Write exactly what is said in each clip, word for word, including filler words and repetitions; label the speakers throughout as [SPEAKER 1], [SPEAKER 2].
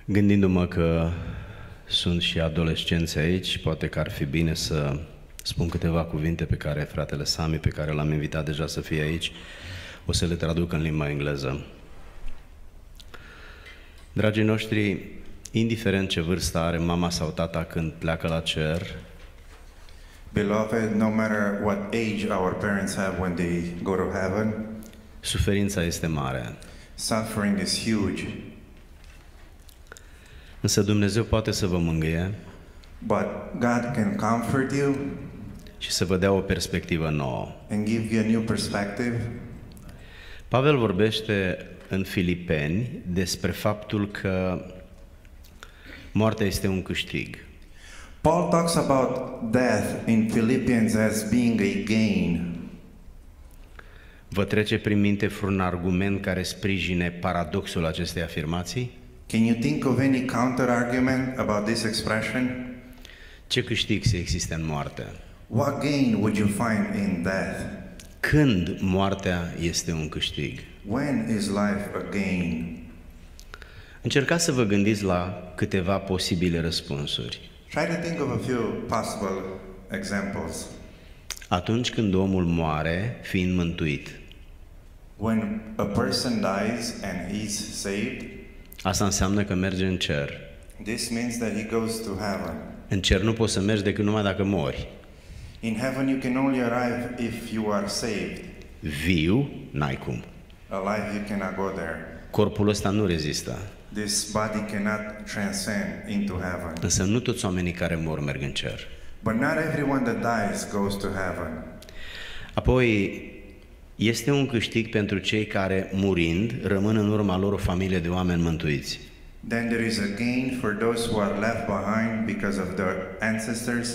[SPEAKER 1] Gândindu-mă că sunt și adolescenți aici, poate că ar fi bine să spun câteva cuvinte pe care fratele Sami, pe care l-am invitat deja să fie aici, o să le traduc în limba engleză. Dragii noștri, indiferent ce vârstă are mama sau tata când pleacă la cer,
[SPEAKER 2] Beloved, no matter what age our parents have when they go to heaven,
[SPEAKER 1] suferința este mare.
[SPEAKER 2] suffering is huge.
[SPEAKER 1] Însă Dumnezeu poate să vă mângâie
[SPEAKER 2] But God can comfort you
[SPEAKER 1] și să vă dea o perspectivă nouă.
[SPEAKER 2] and give you a new perspective.
[SPEAKER 1] Pavel vorbește în Filipeni despre faptul că moartea este un câștig.
[SPEAKER 2] Paul talks about death in Philippians as being a gain.
[SPEAKER 1] Vă trece prin minte vreun argument care sprijine paradoxul acestei afirmații?
[SPEAKER 2] Can you think of any counter-argument about this expression?
[SPEAKER 1] Ce câștig să existe în moarte?
[SPEAKER 2] What gain would you find in death?
[SPEAKER 1] Când moartea este un câștig?
[SPEAKER 2] When is life a gain?
[SPEAKER 1] Încercați să vă gândiți la câteva posibile răspunsuri.
[SPEAKER 2] Try to think of a few possible examples.
[SPEAKER 1] Atunci când omul moare, fiind mântuit,
[SPEAKER 2] When a person dies and he's saved,
[SPEAKER 1] asta înseamnă că merge în cer.
[SPEAKER 2] this means that he goes to heaven.
[SPEAKER 1] În cer nu poți să mergi decât numai dacă mori.
[SPEAKER 2] In heaven you can only arrive if you are saved.
[SPEAKER 1] Viu, n-ai cum.
[SPEAKER 2] Alive you cannot go there.
[SPEAKER 1] Corpul ăsta nu rezistă.
[SPEAKER 2] This body cannot transcend into heaven.
[SPEAKER 1] Însă nu toți oamenii care mor merg în cer.
[SPEAKER 2] But not everyone that dies goes to heaven.
[SPEAKER 1] Apoi, este un câștig pentru cei care, murind, rămân în urma lor o familie de oameni mântuiți.
[SPEAKER 2] Then there is a gain for those who are left behind because of their ancestors.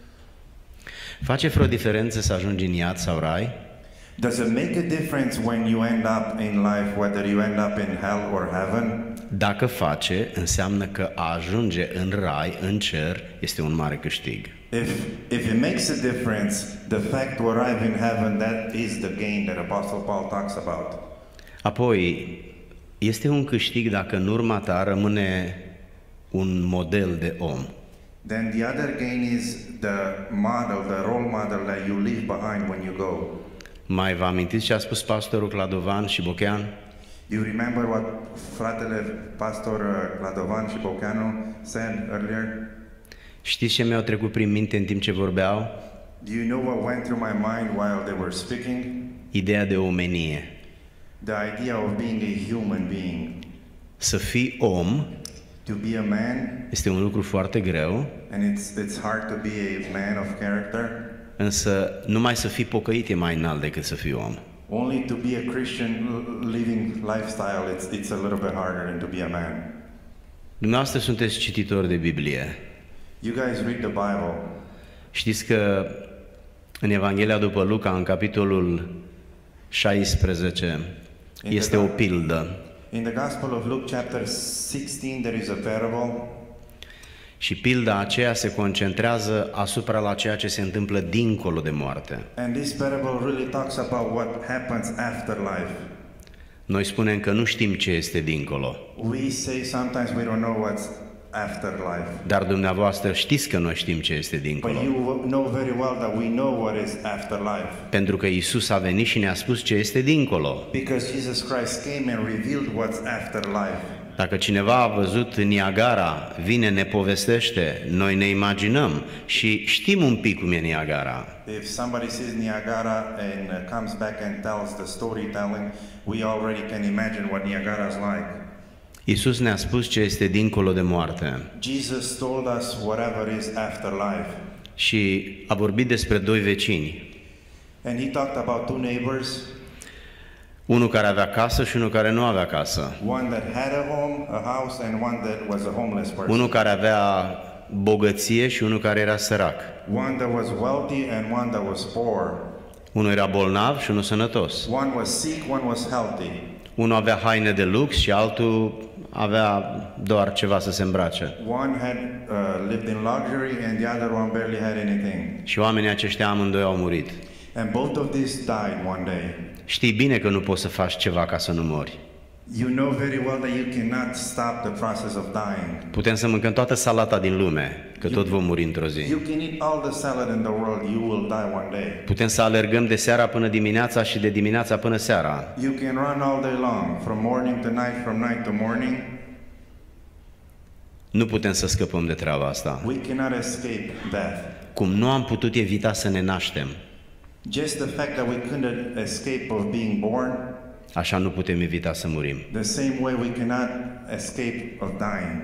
[SPEAKER 1] Face vreo diferență să ajungi în iad sau rai?
[SPEAKER 2] Does it make a difference when you end up in life, whether you end up in hell or heaven?
[SPEAKER 1] Dacă face, înseamnă că a ajunge în rai, în cer, este un mare câștig.
[SPEAKER 2] If, if it makes a difference, the fact to arrive in heaven, that is the gain that Apostle Paul talks about.
[SPEAKER 1] Apoi, este un câștig dacă în urma ta rămâne un model de om.
[SPEAKER 2] Then the other gain is the model, the role model that you leave behind when you go.
[SPEAKER 1] Mai vă amintiți ce a spus pastorul Cladovan și Bochean?
[SPEAKER 2] You remember what fratele pastor Cladovan și Bocheanu said earlier?
[SPEAKER 1] Știți ce mi-au trecut prin minte în timp ce vorbeau?
[SPEAKER 2] Do you know what went through my mind while they were speaking?
[SPEAKER 1] Ideea de omenie.
[SPEAKER 2] The idea of being a human being.
[SPEAKER 1] Să fii om
[SPEAKER 2] To be a man,
[SPEAKER 1] este un lucru foarte greu,
[SPEAKER 2] and it's, it's hard to be a man of character.
[SPEAKER 1] însă numai să fii pocăit e mai înalt decât să fii om.
[SPEAKER 2] Only to be a Christian living lifestyle, it's, it's a little bit harder than to be a man.
[SPEAKER 1] Dumneavoastră sunteți cititori de Biblie.
[SPEAKER 2] You guys read the Bible.
[SPEAKER 1] Știți că în Evanghelia după Luca, în capitolul șaisprezece, este o pildă.
[SPEAKER 2] In the Gospel of Luke chapter sixteen there is a parable.
[SPEAKER 1] Și pilda aceea se concentrează asupra la ceea ce se întâmplă dincolo de moarte.
[SPEAKER 2] And this parable really talks about what happens after life.
[SPEAKER 1] Noi spunem că nu știm ce este dincolo.
[SPEAKER 2] We say sometimes we don't know what's after life.
[SPEAKER 1] Dar dumneavoastră știți că noi știm ce este
[SPEAKER 2] But
[SPEAKER 1] dincolo.
[SPEAKER 2] you know very well that we know what is after life.
[SPEAKER 1] Pentru că Isus a venit și ne-a spus ce este dincolo.
[SPEAKER 2] Because Jesus Christ came and revealed what's after life.
[SPEAKER 1] Dacă cineva a văzut Niagara, vine, ne povestește, noi ne imaginăm și știm un pic cum e Niagara.
[SPEAKER 2] If somebody sees Niagara and uh, comes back and tells the storytelling, we already can imagine what Niagara is like.
[SPEAKER 1] Isus ne-a spus ce este dincolo de moarte
[SPEAKER 2] Jesus told us whatever is after life.
[SPEAKER 1] și a vorbit despre doi vecini.
[SPEAKER 2] And he talked about two neighbors,
[SPEAKER 1] Unul care avea casă și unul care nu avea casă.
[SPEAKER 2] one that had a home, a house, and one that was a homeless person.
[SPEAKER 1] Unul care avea bogăție și unul care era sărac.
[SPEAKER 2] One that was wealthy and one that was poor.
[SPEAKER 1] Unul era bolnav și unul sănătos.
[SPEAKER 2] One was sick, one was healthy.
[SPEAKER 1] Unul avea haine de lux și altul avea doar ceva să se îmbrace.
[SPEAKER 2] One had uh, lived in luxury and the other one barely had anything.
[SPEAKER 1] Și oamenii aceștia amândoi au murit.
[SPEAKER 2] And both of these died one day.
[SPEAKER 1] Știi bine că nu poți să faci ceva ca să nu mori.
[SPEAKER 2] You know very well that you cannot stop the process of dying.
[SPEAKER 1] Putem să mâncăm toată salata din lume, că tot vom muri într-o zi.
[SPEAKER 2] You can eat all the salad in the world, you will die one day.
[SPEAKER 1] Putem să alergăm de seara până dimineața și de dimineața până seara.
[SPEAKER 2] You can run all day long, from morning to night, from night to morning.
[SPEAKER 1] Nu putem să scăpăm de treaba asta.
[SPEAKER 2] We cannot escape death.
[SPEAKER 1] Cum nu am putut evita să ne naștem,
[SPEAKER 2] Just the fact that we couldn't escape of being born,
[SPEAKER 1] așa nu putem evita să murim.
[SPEAKER 2] the same way we cannot escape of dying.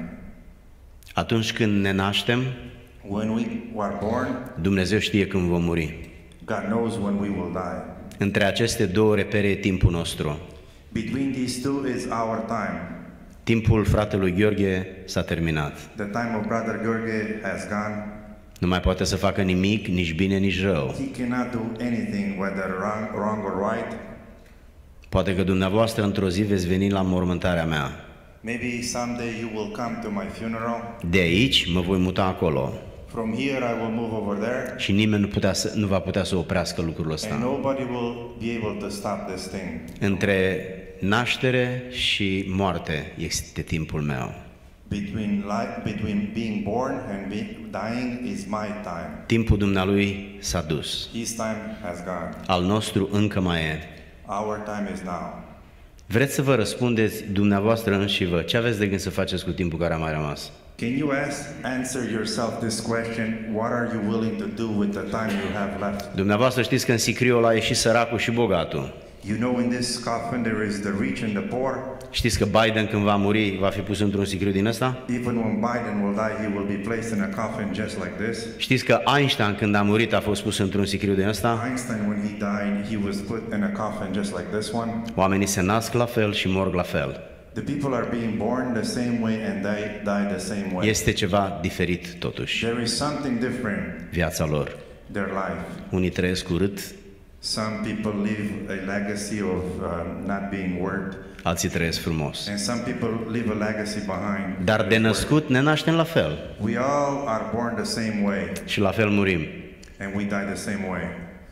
[SPEAKER 1] Atunci când ne naștem,
[SPEAKER 2] When we are born,
[SPEAKER 1] Dumnezeu știe când vom muri.
[SPEAKER 2] God knows when we will die.
[SPEAKER 1] Între aceste două repere e timpul nostru.
[SPEAKER 2] Between these two is our time.
[SPEAKER 1] Timpul fratelui Gheorghe s-a terminat.
[SPEAKER 2] The time of Brother Gheorghe has gone.
[SPEAKER 1] Nu mai poate să facă nimic, nici bine, nici rău.
[SPEAKER 2] He cannot do anything, whether wrong, wrong or right.
[SPEAKER 1] Poate că dumneavoastră într-o zi veți veni la mormântarea mea.
[SPEAKER 2] Maybe someday you will come to my funeral.
[SPEAKER 1] De aici mă voi muta acolo.
[SPEAKER 2] From here I will move over there.
[SPEAKER 1] Și nimeni nu, putea să, nu va putea să oprească lucrul
[SPEAKER 2] And
[SPEAKER 1] ăsta.
[SPEAKER 2] nobody will be able to stop this thing.
[SPEAKER 1] Între naștere și moarte este timpul meu.
[SPEAKER 2] Between life, between being born and be, dying is my time.
[SPEAKER 1] Timpul dumnealui s-a dus.
[SPEAKER 2] His time has gone.
[SPEAKER 1] Al nostru încă mai e.
[SPEAKER 2] Our time is now.
[SPEAKER 1] Vreți să vă răspundeți dumneavoastră înși vă? Ce aveți de gând să faceți cu timpul care a mai rămas?
[SPEAKER 2] Can you ask, answer yourself this question? What are you willing to do with the time you have left?
[SPEAKER 1] Dumneavoastră știți că în sicriul ăla e și săracul și bogatul.
[SPEAKER 2] You know, in this coffin there is the rich and the poor.
[SPEAKER 1] Știți că Biden când va muri va fi pus într-un sicriu din ăsta?
[SPEAKER 2] Even when Biden will die, he will be placed in a coffin just like this.
[SPEAKER 1] Știți că Einstein când a murit a fost pus într-un sicriu din ăsta?
[SPEAKER 2] Einstein, when he died, he was put in a coffin just like this one.
[SPEAKER 1] Oamenii se nasc la fel și morg la fel.
[SPEAKER 2] The people are being born the same way and they die the same way.
[SPEAKER 1] Este ceva diferit totuși.
[SPEAKER 2] There is something different,
[SPEAKER 1] Viața lor.
[SPEAKER 2] their life.
[SPEAKER 1] Unii trăiesc urât,
[SPEAKER 2] Some people live a legacy of um, not being worked,
[SPEAKER 1] alții trăiesc frumos.
[SPEAKER 2] and some people leave a legacy behind.
[SPEAKER 1] Dar de născut ne naștem la fel
[SPEAKER 2] We all are born the same way,
[SPEAKER 1] și la fel murim.
[SPEAKER 2] and we die the same way.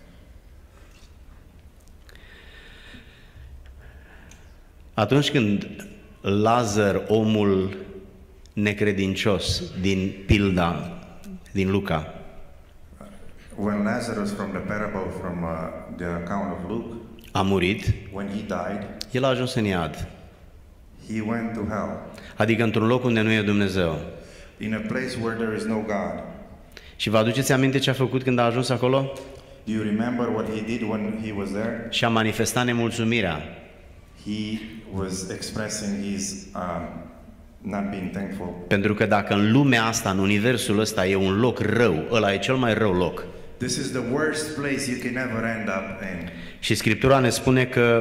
[SPEAKER 1] Atunci când Lazar, omul necredincios din pilda din Luca,
[SPEAKER 2] When Lazarus, from the parable from uh, the account of Luke,
[SPEAKER 1] a murit,
[SPEAKER 2] when he died,
[SPEAKER 1] el a ajuns în iad,
[SPEAKER 2] he went to hell,
[SPEAKER 1] adică într-un loc unde nu e Dumnezeu.
[SPEAKER 2] in a place where there is no God.
[SPEAKER 1] Și vă aduceți aminte ce a făcut când a ajuns acolo?
[SPEAKER 2] Do you remember what he did when he was there?
[SPEAKER 1] Și a manifestat nemulțumirea.
[SPEAKER 2] He was expressing his um, not being thankful.
[SPEAKER 1] Pentru că dacă în lumea asta, în universul ăsta, e un loc rău, ăla e cel mai rău loc.
[SPEAKER 2] This is the worst place you can ever end up in.
[SPEAKER 1] Și Scriptura ne spune că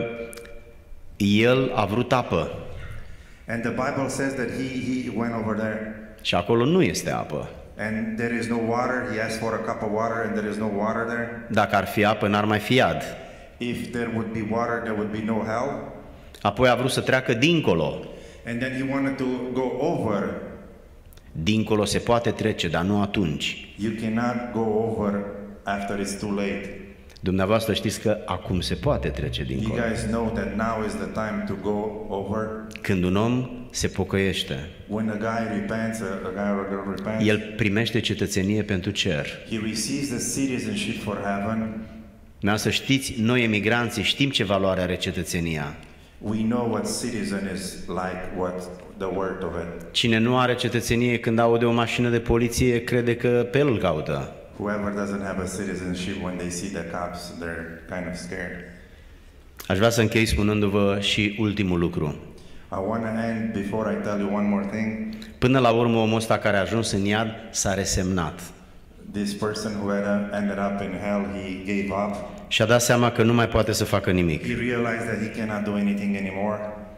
[SPEAKER 1] el a vrut apă
[SPEAKER 2] And the Bible says that he, he went over there
[SPEAKER 1] și acolo nu este apă.
[SPEAKER 2] and there is no water. He asked for a cup of water and there is no water there.
[SPEAKER 1] Dacă ar fi apă, n-ar mai fi iad.
[SPEAKER 2] If there would be water, there would be no hell.
[SPEAKER 1] Apoi a vrut să treacă dincolo.
[SPEAKER 2] And then he wanted to go over.
[SPEAKER 1] Dincolo se poate trece, dar nu atunci.
[SPEAKER 2] You cannot go over after it's too late.
[SPEAKER 1] Dumneavoastră știți că acum se poate trece
[SPEAKER 2] You
[SPEAKER 1] dincolo.
[SPEAKER 2] guys know that now is the time to go over.
[SPEAKER 1] Când un om se pocăiește,
[SPEAKER 2] When a guy repents, a, a guy or a girl repents,
[SPEAKER 1] el primește cetățenie pentru cer.
[SPEAKER 2] he receives the citizenship for heaven.
[SPEAKER 1] Vreau să știți, noi emigranții știm ce valoare are cetățenia.
[SPEAKER 2] We know what citizen is like, what the word of it.
[SPEAKER 1] Cine nu are cetățenie când aude o mașină de poliție, crede că pe el îl caută.
[SPEAKER 2] Whoever doesn't have a citizenship, when they see the cops, they're kind of scared.
[SPEAKER 1] Aș vrea să închei spunându-vă și ultimul lucru.
[SPEAKER 2] I want to end before I tell you one more thing.
[SPEAKER 1] Până la urmă, omul ăsta care a ajuns în iad s-a resemnat
[SPEAKER 2] This person who had ended up in hell, he gave up.
[SPEAKER 1] și a dat seama că nu mai poate să facă nimic.
[SPEAKER 2] He realized that he cannot do anything anymore.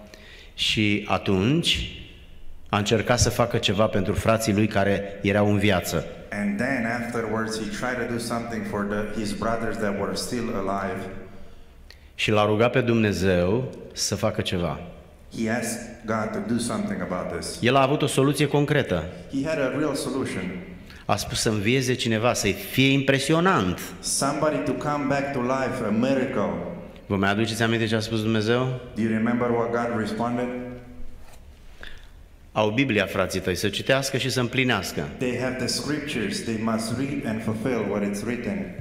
[SPEAKER 1] Și atunci a încercat să facă ceva pentru frații lui care erau în viață.
[SPEAKER 2] And then afterwards, he tried to do something for the, his brothers that were still alive.
[SPEAKER 1] Și l-a rugat pe Dumnezeu să facă ceva.
[SPEAKER 2] He asked God to do something about this.
[SPEAKER 1] El a avut o soluție concretă.
[SPEAKER 2] He had a real solution.
[SPEAKER 1] A spus să învieze cineva, să-i fie impresionant.
[SPEAKER 2] Somebody to come back to life, a miracle.
[SPEAKER 1] Vă mai aduceți aminte ce a spus Dumnezeu?
[SPEAKER 2] Do you remember what God responded?
[SPEAKER 1] Au Biblia, frații tăi, să citească și să împlinească.
[SPEAKER 2] They have the scriptures, they must read and fulfill what it's written.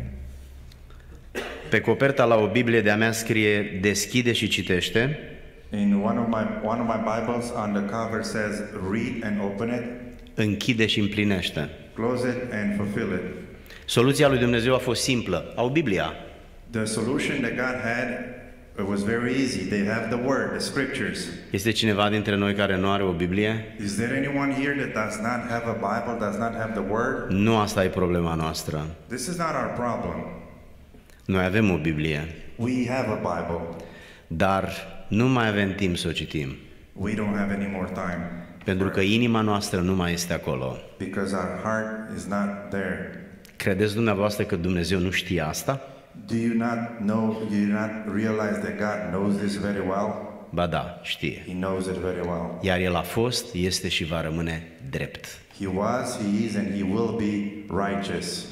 [SPEAKER 1] Pe coperta la o Biblie de-a mea scrie deschide și citește.
[SPEAKER 2] In one of my one of my Bibles on the cover says read and open it,
[SPEAKER 1] Închide și împlinește.
[SPEAKER 2] close it and fulfill it.
[SPEAKER 1] Soluția lui Dumnezeu a fost simplă. Au Biblia.
[SPEAKER 2] The solution that God had, it was very easy. They have the word, the scriptures.
[SPEAKER 1] Este cineva dintre noi care nu are o Biblie?
[SPEAKER 2] Is there anyone here that does not have a Bible, does not have the word?
[SPEAKER 1] Nu asta e problema noastră.
[SPEAKER 2] This is not our problem.
[SPEAKER 1] Noi avem o Biblie,
[SPEAKER 2] We have a Bible.
[SPEAKER 1] dar nu mai avem timp să o citim.
[SPEAKER 2] We don't have any more time.
[SPEAKER 1] Pentru că inima noastră nu mai este acolo.
[SPEAKER 2] Because our heart is not there.
[SPEAKER 1] Credeți dumneavoastră că Dumnezeu nu știe asta?
[SPEAKER 2] Do you not know, do you not realize that God knows this very well?
[SPEAKER 1] Ba da, știe.
[SPEAKER 2] He knows it very well.
[SPEAKER 1] Iar El a fost, este și va rămâne drept.
[SPEAKER 2] He was, He is, and He will be righteous.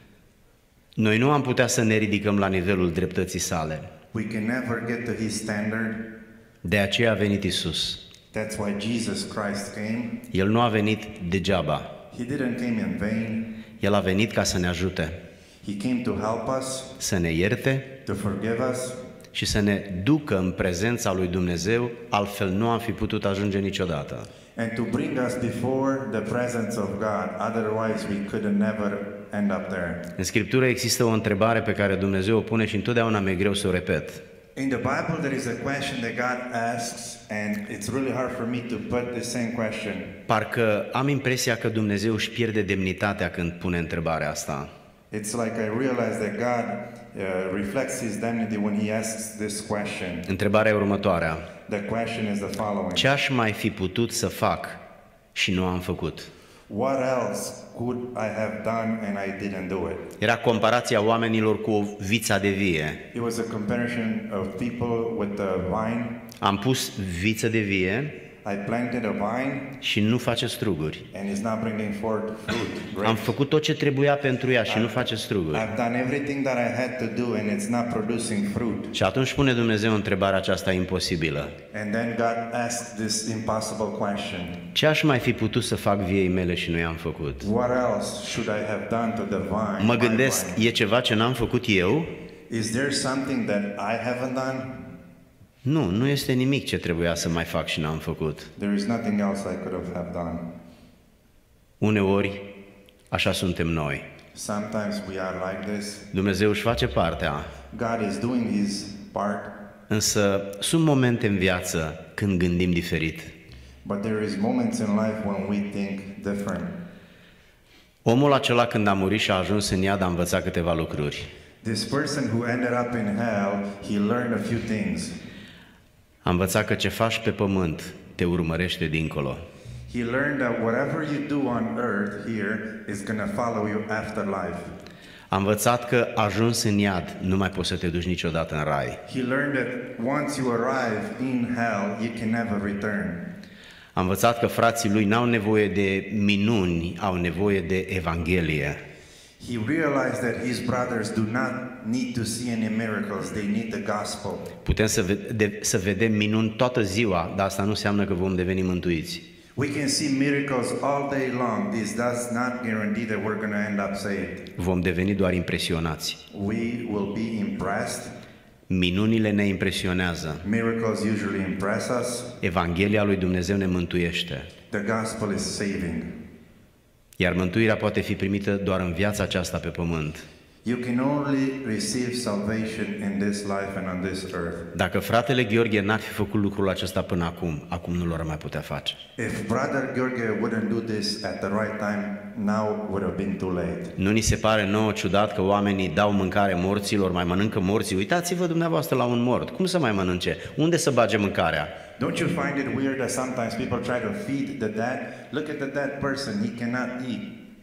[SPEAKER 1] Noi nu am putea să ne ridicăm la nivelul dreptății sale.
[SPEAKER 2] We can never get to His standard.
[SPEAKER 1] De aceea a venit Isus.
[SPEAKER 2] That's why Jesus Christ came.
[SPEAKER 1] El nu a venit degeaba.
[SPEAKER 2] He didn't come in vain.
[SPEAKER 1] El a venit ca să ne ajute,
[SPEAKER 2] He came to help us,
[SPEAKER 1] să ne ierte
[SPEAKER 2] to forgive us,
[SPEAKER 1] și să ne ducă în prezența lui Dumnezeu, altfel nu am fi putut ajunge niciodată.
[SPEAKER 2] and to bring us before the presence of God. Otherwise, we could never end up there.
[SPEAKER 1] În Scriptură există o întrebare pe care Dumnezeu o pune și întotdeauna mi-e greu să o repet.
[SPEAKER 2] In the Bible, there is a question that God asks, and it's really hard for me to put the same question.
[SPEAKER 1] Parcă am impresia că Dumnezeu își pierde demnitatea când pune întrebarea asta.
[SPEAKER 2] It's like I realize that God uh, reflects His dignity when He asks this question.
[SPEAKER 1] Întrebarea e următoarea.
[SPEAKER 2] The question is the following.
[SPEAKER 1] Ce aș mai fi putut să fac și nu am făcut?
[SPEAKER 2] What else could I have done and I didn't do it?
[SPEAKER 1] Era comparația oamenilor cu o vița de vie.
[SPEAKER 2] It was a comparison of people with the vine.
[SPEAKER 1] Am pus viță de vie
[SPEAKER 2] I planted a vine
[SPEAKER 1] și nu face struguri.
[SPEAKER 2] and it's not bringing forth fruit.
[SPEAKER 1] Am
[SPEAKER 2] grapes.
[SPEAKER 1] făcut tot ce trebuia pentru ea și nu face struguri.
[SPEAKER 2] I've done everything that I had to do and it's not producing fruit.
[SPEAKER 1] Și atunci pune Dumnezeu întrebarea aceasta imposibilă.
[SPEAKER 2] And then God asked this impossible question.
[SPEAKER 1] Ce aș mai fi putut să fac viei mele și nu i-am făcut?
[SPEAKER 2] What else should I have done to the vine?
[SPEAKER 1] Mă
[SPEAKER 2] my
[SPEAKER 1] gândesc,
[SPEAKER 2] vine?
[SPEAKER 1] e ceva ce n-am făcut eu?
[SPEAKER 2] Is there something that I haven't done?
[SPEAKER 1] Nu, nu este nimic ce trebuia să mai fac și n-am făcut.
[SPEAKER 2] There is nothing else I could have done.
[SPEAKER 1] Uneori, așa suntem noi.
[SPEAKER 2] Sometimes we are like this.
[SPEAKER 1] Dumnezeu își face partea,
[SPEAKER 2] God is doing His part,
[SPEAKER 1] însă sunt momente în viață când gândim diferit.
[SPEAKER 2] but there is moments in life when we think different.
[SPEAKER 1] Omul acela când a murit și a ajuns în iad a învățat câteva lucruri.
[SPEAKER 2] This person who ended up in hell, he learned a few things.
[SPEAKER 1] A învățat că ce faci pe pământ te urmărește dincolo.
[SPEAKER 2] He learned that whatever you do on earth here is going to follow you after life.
[SPEAKER 1] A învățat că ajuns în iad nu mai poți să te duci niciodată în rai.
[SPEAKER 2] He learned that once you arrive in hell, you can never return.
[SPEAKER 1] A învățat că frații lui n-au nevoie de minuni, au nevoie de Evanghelie.
[SPEAKER 2] He realized that his brothers do not need to see any miracles, they need the gospel.
[SPEAKER 1] Putem să, vede, să vedem minuni toată ziua, dar asta nu înseamnă că vom deveni mântuiți.
[SPEAKER 2] We can see miracles all day long. This does not guarantee that we're going to end up saved.
[SPEAKER 1] Vom deveni doar impresionați.
[SPEAKER 2] We will be impressed.
[SPEAKER 1] Minunile ne impresionează.
[SPEAKER 2] Miracles usually impress us.
[SPEAKER 1] Evanghelia lui Dumnezeu ne mântuiește.
[SPEAKER 2] The gospel is saving.
[SPEAKER 1] Iar mântuirea poate fi primită doar în viața aceasta pe pământ.
[SPEAKER 2] You can only receive salvation in this life and on this earth.
[SPEAKER 1] Dacă fratele Gheorghe n-ar fi făcut lucrul acesta până acum, acum nu l-ar mai putea face.
[SPEAKER 2] If brother George wouldn't do this at the right time, now would have been too late.
[SPEAKER 1] Nu ni se pare nouă ciudat că oamenii dau mâncare morților, mai mănâncă morții? Uitați-vă dumneavoastră la un mort. Cum să mai mănânce? Unde să bage mâncarea?
[SPEAKER 2] Don't you find it weird that sometimes people try to feed the dead? Look at the dead person, he cannot eat.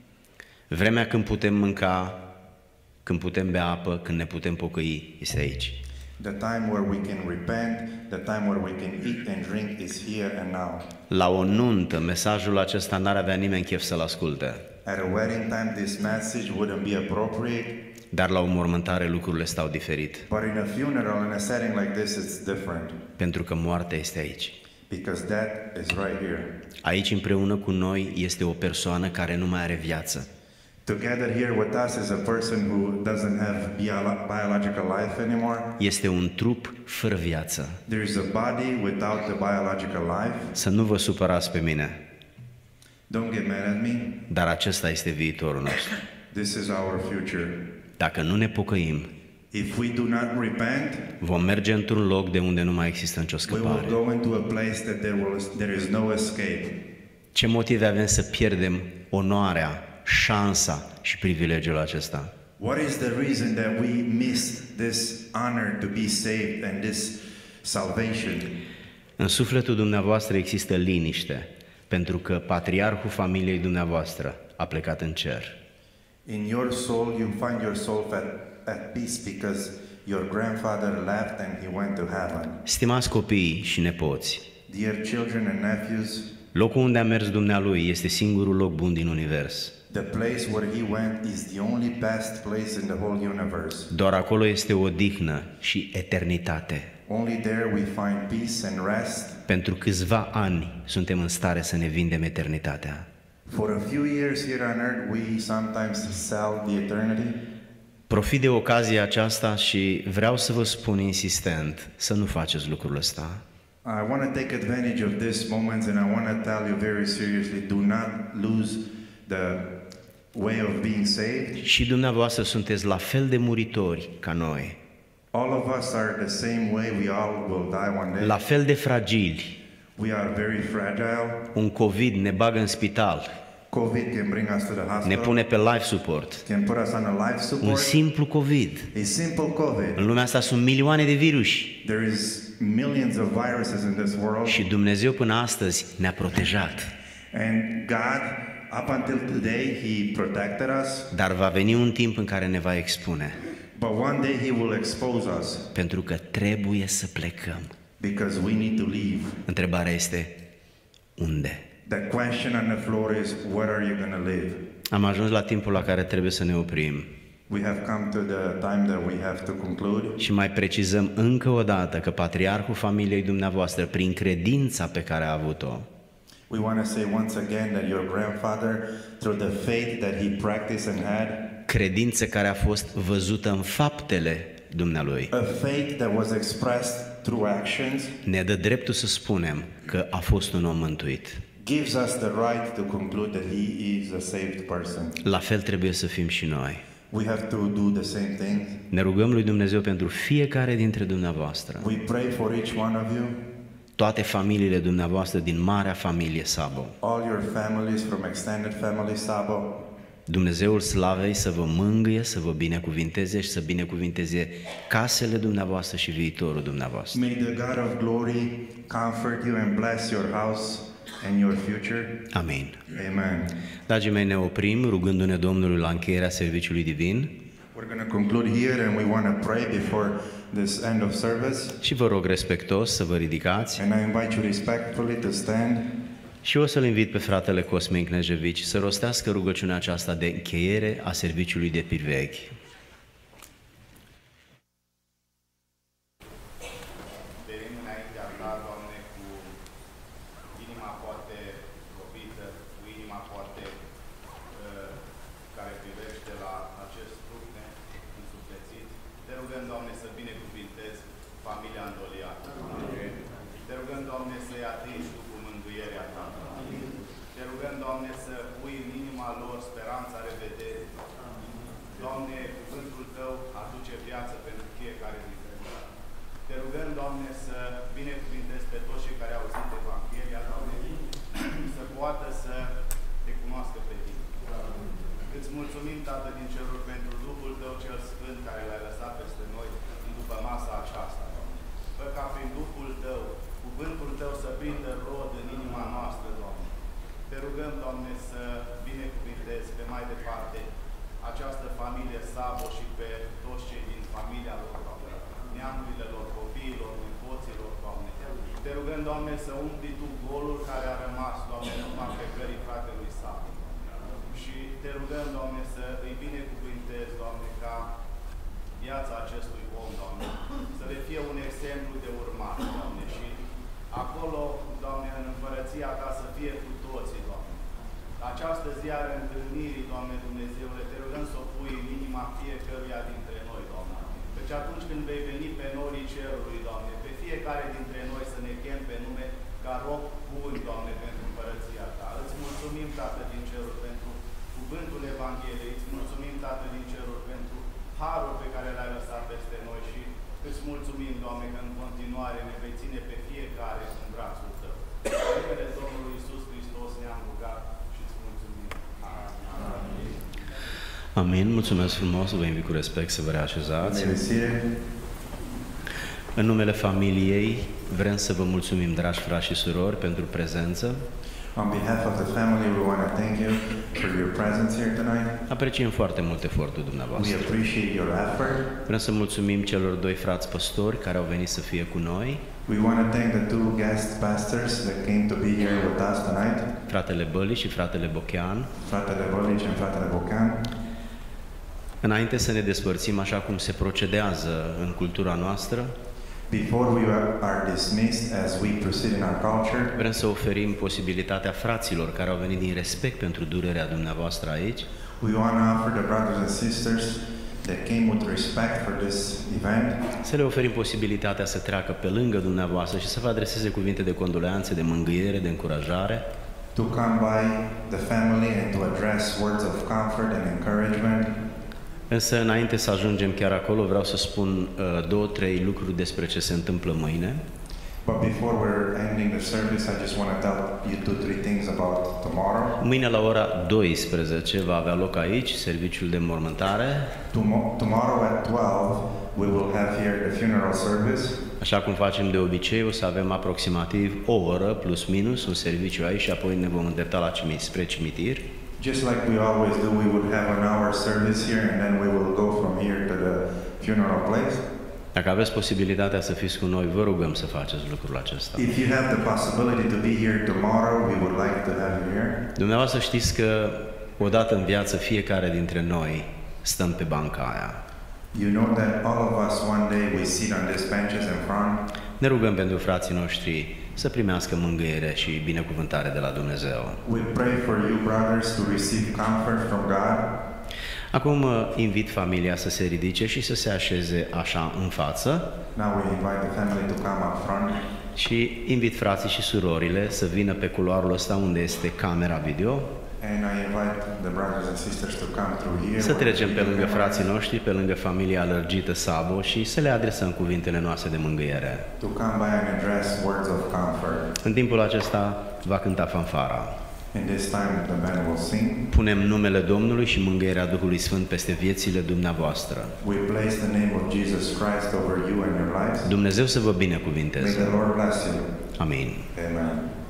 [SPEAKER 1] Vremea când putem mânca, când putem bea apă, când ne putem pocăi, este aici.
[SPEAKER 2] The time where we can repent, the time where we can eat and drink is here and now.
[SPEAKER 1] La o nuntă, mesajul acesta n-ar avea nimeni chef să-l asculte.
[SPEAKER 2] At a wedding time, this message wouldn't be appropriate.
[SPEAKER 1] Dar la o mormântare lucrurile stau diferit.
[SPEAKER 2] But in a funeral, in a setting like this, it's different.
[SPEAKER 1] Pentru că moartea este aici.
[SPEAKER 2] Because death is right here.
[SPEAKER 1] Aici împreună cu noi este o persoană care nu mai are viață.
[SPEAKER 2] Together here with us is a person who doesn't have bio- biological life anymore.
[SPEAKER 1] Este un trup fără viață.
[SPEAKER 2] There is a body without the biological life.
[SPEAKER 1] Să nu vă supărați pe mine,
[SPEAKER 2] Don't get mad at me.
[SPEAKER 1] dar acesta este viitorul nostru.
[SPEAKER 2] This is our future.
[SPEAKER 1] Dacă nu ne pocăim,
[SPEAKER 2] If we do not repent,
[SPEAKER 1] vom merge într-un loc de unde nu mai există nicio
[SPEAKER 2] we will
[SPEAKER 1] scăpare.
[SPEAKER 2] go into a place that there, will, there is no escape.
[SPEAKER 1] Ce motive avem să pierdem onoarea, șansa și privilegiul acesta?
[SPEAKER 2] What is the reason that we missed this honor to be saved and this salvation?
[SPEAKER 1] În sufletul dumneavoastră există liniște, pentru că patriarhul familiei dumneavoastră a plecat în cer.
[SPEAKER 2] In your soul, you find your soul at, at peace because your grandfather left and he went to heaven.
[SPEAKER 1] Stimați copii și nepoți,
[SPEAKER 2] Dear children and nephews,
[SPEAKER 1] locul unde a mers dumnealui este singurul loc bun din univers.
[SPEAKER 2] the place where he went is the only best place in the whole universe.
[SPEAKER 1] Doar acolo este odihnă și eternitate.
[SPEAKER 2] Only there we find peace and rest.
[SPEAKER 1] Pentru câțiva ani suntem în stare să ne vindem eternitatea.
[SPEAKER 2] For a few years here on earth, we sometimes sell the eternity.
[SPEAKER 1] Profit de ocazia aceasta și vreau să vă spun insistent să nu faceți lucrul ăsta.
[SPEAKER 2] I want to take advantage of this moment and I want to tell you very seriously, do not lose the way of being saved.
[SPEAKER 1] Și dumneavoastră sunteți la fel de muritori ca noi,
[SPEAKER 2] All of us are the same way, we all will die one day.
[SPEAKER 1] la fel de fragili.
[SPEAKER 2] We are very fragile.
[SPEAKER 1] Un COVID ne bagă în spital,
[SPEAKER 2] COVID can bring us to the
[SPEAKER 1] ne
[SPEAKER 2] hospital,
[SPEAKER 1] pune pe life support.
[SPEAKER 2] can put us on a life
[SPEAKER 1] Un
[SPEAKER 2] support.
[SPEAKER 1] simplu COVID.
[SPEAKER 2] A simple COVID.
[SPEAKER 1] În lumea asta sunt milioane de viruși
[SPEAKER 2] There is millions of viruses in this world.
[SPEAKER 1] și Dumnezeu până astăzi ne-a protejat.
[SPEAKER 2] And God, up until today, He protected us.
[SPEAKER 1] Dar va veni un timp în care ne va expune,
[SPEAKER 2] But one day He will expose us
[SPEAKER 1] pentru că trebuie să plecăm.
[SPEAKER 2] because we need to leave.
[SPEAKER 1] Întrebarea este, unde?
[SPEAKER 2] The question on the floor is, where are you going to live?
[SPEAKER 1] Am ajuns la timpul la care trebuie să ne oprim
[SPEAKER 2] We have come to the time that we have to conclude.
[SPEAKER 1] și mai precizăm încă o dată că patriarhul familiei dumneavoastră, prin credința pe care a avut-o,
[SPEAKER 2] We want to say once again that your grandfather, through the faith that he practiced and had,
[SPEAKER 1] credință care a fost văzută în faptele dumnealui,
[SPEAKER 2] a faith that was expressed through actions,
[SPEAKER 1] ne dă dreptul să spunem că a fost un om mântuit.
[SPEAKER 2] gives us the right to conclude that he is a saved person.
[SPEAKER 1] La fel trebuie să fim și noi.
[SPEAKER 2] We have to do the same thing.
[SPEAKER 1] Ne rugăm lui Dumnezeu pentru fiecare dintre dumneavoastră,
[SPEAKER 2] We pray for each one of you,
[SPEAKER 1] toate familiile dumneavoastră din marea familie Sabo.
[SPEAKER 2] all your families from extended family Sabo.
[SPEAKER 1] Dumnezeul slavei să vă mângâie, să vă binecuvinteze și să binecuvinteze casele dumneavoastră și viitorul dumneavoastră.
[SPEAKER 2] May the God of glory comfort you and bless your house and your future.
[SPEAKER 1] Amin.
[SPEAKER 2] Amen.
[SPEAKER 1] Dragii mei, ne oprim rugându-ne Domnului la încheierea serviciului divin
[SPEAKER 2] We're going to conclude here and we want to pray before this end of service.
[SPEAKER 1] și vă rog respectos să vă ridicați
[SPEAKER 2] And I invite you respectfully to stand.
[SPEAKER 1] și o să-l invit pe fratele Cosmin Knežević să rostească rugăciunea aceasta de încheiere a serviciului de priveghi.
[SPEAKER 3] Venim înaintea Ta, Doamne, cu inima foarte lovită, cu inima foarte uh, care privește la acest trup neînsuflețit. Te rugăm, Doamne, să binecuvintezi familia îndoliată. Te rugăm, Doamne, să-i atingi cu mângâierea Ta. Te rugăm, Doamne, să pui în inima lor speranța revederii. Doamne, cuvântul Tău aduce viață pentru fiecare dintre noi. Te rugăm, Doamne, să binecuvintezi pe toți cei care au auzit Evanghelia, Doamne, să poată să Te cunoască pe Tine. Îți mulțumim, Tată din ceruri, pentru Duhul Tău cel Sfânt care L-ai lăsat peste noi după masa aceasta, Doamne. Fă ca prin Duhul Tău, cuvântul Tău să prindă rod în inima noastră, Doamne. Te rugăm, Doamne, să binecuvintezi pe mai departe această familie Sabo și pe toți cei din familia lor, Doamne, neamurile lor, copiilor, nepoților, Doamne. Te rugăm, Doamne, să umpli Tu golul care a rămas, Doamne, numai pe cării fratelui Sabo. Și Te rugăm, Doamne, să îi binecuvintezi, Doamne, ca fie cu toții, Doamne. Această zi a reîntâlnirii, Doamne Dumnezeule, te rugăm să o pui în inima fiecăruia dintre noi, Doamne. Deci atunci când vei veni pe norii cerului, Doamne, pe fiecare dintre noi să ne chem pe nume ca rob bun, Doamne, pentru împărăția Ta. Îți mulțumim, Tată din ceruri, pentru cuvântul Evangheliei, îți mulțumim, Tată din ceruri, pentru harul pe care L-ai lăsat peste noi și îți mulțumim, Doamne, că în continuare ne vei ține pe fiecare în brațul Tău. În numele Domnului Iisus Hristos ne-am rugat și îți mulțumim. Amin.
[SPEAKER 1] Amin. Mulțumesc frumos. Vă invit cu respect să vă reașezați. În numele familiei vrem să vă mulțumim, dragi frați și surori, pentru prezență.
[SPEAKER 2] On behalf of the family, we want to thank you for your presence here tonight.
[SPEAKER 1] Apreciem foarte mult efortul
[SPEAKER 2] We
[SPEAKER 1] dumneavoastră.
[SPEAKER 2] appreciate your effort.
[SPEAKER 1] Vrem să mulțumim celor doi frați păstori care au venit să fie cu noi,
[SPEAKER 2] We want to thank the two guest pastors that came to be here with us tonight,
[SPEAKER 1] fratele Băli și fratele Bochean.
[SPEAKER 2] Fratele Bolic and Fratele Bocan.
[SPEAKER 1] Înainte să ne despărțim așa cum se procedează în cultura noastră,
[SPEAKER 2] Before we are dismissed, as we proceed in our culture,
[SPEAKER 1] vrem să oferim posibilitatea fraților care au venit din respect pentru durerea dumneavoastră aici,
[SPEAKER 2] we want to offer the brothers and sisters that came with respect for this event,
[SPEAKER 1] să le oferim posibilitatea să treacă pe lângă dumneavoastră și să vă adreseze cuvinte de condoleanțe, de mângâiere, de încurajare,
[SPEAKER 2] to come by the family and to address words of comfort and encouragement.
[SPEAKER 1] Însă, înainte să ajungem chiar acolo, vreau să spun uh, două, trei lucruri despre ce se întâmplă mâine.
[SPEAKER 2] But before we're ending the service, I just want to tell you two, three things about tomorrow.
[SPEAKER 1] Mâine la ora douăsprezece va avea loc aici serviciul de mormântare.
[SPEAKER 2] Tomo- tomorrow at twelve, we will have here the funeral service.
[SPEAKER 1] Așa cum facem de obicei, o să avem aproximativ o oră plus minus un serviciu aici și apoi ne vom îndrepta la cimi- spre cimitir.
[SPEAKER 2] Just like we always do, we would have an hour service here and then we will go from here to the funeral place.
[SPEAKER 1] Dacă aveți posibilitatea să fiți cu noi, vă rugăm să faceți lucrul acesta.
[SPEAKER 2] If you have the possibility to be here tomorrow, we would like to have you here.
[SPEAKER 1] Dumneavoastră știți că odată în viață fiecare dintre noi stăm pe banca aia.
[SPEAKER 2] You know that all of us one day we sit on these benches in front.
[SPEAKER 1] Ne rugăm pentru frații noștri să primească mângâiere și binecuvântare de la Dumnezeu.
[SPEAKER 2] We pray for you brothers to receive comfort from God.
[SPEAKER 1] Acum invit familia să se ridice și să se așeze așa în față
[SPEAKER 2] Now we invite the family to come up front.
[SPEAKER 1] și invit frații și surorile să vină pe culoarul ăsta unde este camera video,
[SPEAKER 2] And I invite the brothers and sisters to come through here.
[SPEAKER 1] să trecem pe lângă
[SPEAKER 2] where
[SPEAKER 1] frații noștri, pe lângă familia lărgită Sabo și să le adresăm cuvintele noastre de mângâiere.
[SPEAKER 2] to come by and address words of comfort.
[SPEAKER 1] În timpul acesta va cânta fanfara.
[SPEAKER 2] In this time, the band will sing.
[SPEAKER 1] Punem numele Domnului și mângâierea Duhului Sfânt peste viețile dumneavoastră.
[SPEAKER 2] We place the name of Jesus Christ over you and your lives.
[SPEAKER 1] Dumnezeu să vă
[SPEAKER 2] May
[SPEAKER 1] binecuvinteze.
[SPEAKER 2] the Lord bless you.
[SPEAKER 1] Amin.
[SPEAKER 2] Amen.